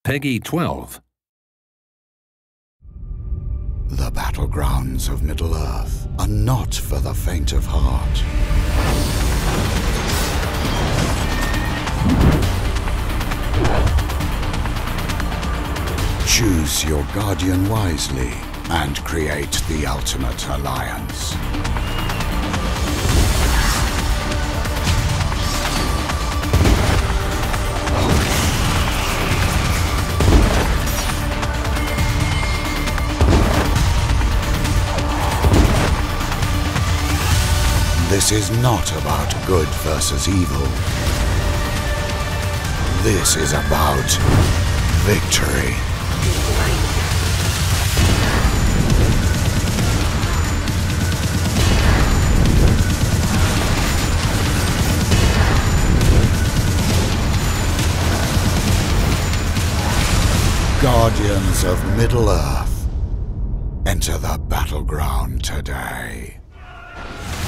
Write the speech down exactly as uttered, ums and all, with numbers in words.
Peggy twelve. The battlegrounds of Middle-earth are not for the faint of heart. Choose your guardian wisely and create the ultimate alliance. This is not about good versus evil. This is about victory. Guardians of Middle-earth, enter the battleground today.